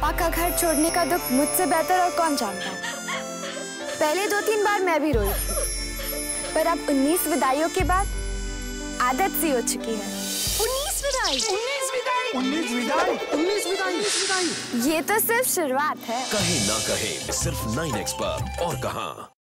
माँ का घर छोड़ने का दुख मुझसे बेहतर और कौन जानता है। पहले 2-3 बार मैं भी रोई थी, पर अब 19 विदाइयों के बाद आदत सी हो चुकी है। 19 विदाई, 19 विदाई, 19 विदाई, 19 विदाई, 19 विदाई। ये तो सिर्फ शुरुआत है। कहे ना कहे सिर्फ 9X पर। और कहां।